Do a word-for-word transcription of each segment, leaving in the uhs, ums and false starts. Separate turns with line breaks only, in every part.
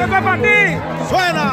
Esto es para ti.
¡Suena!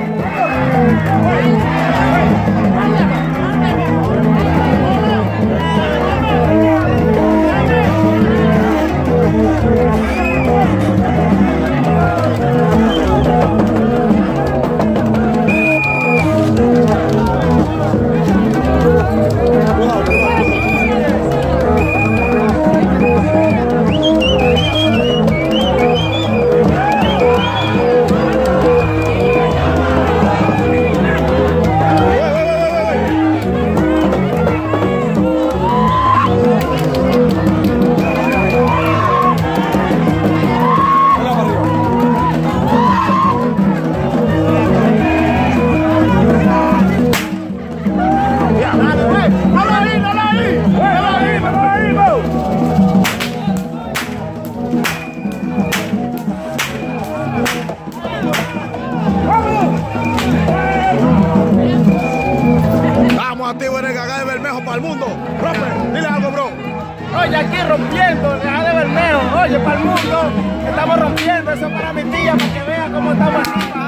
Activo en el Gagá de Bermejo para el mundo. Rompe, dile algo, bro.
Oye, aquí rompiendo el Gagá de Bermejo. Oye, para el mundo, estamos rompiendo. Eso para mi tía, para que vea cómo estamos aquí.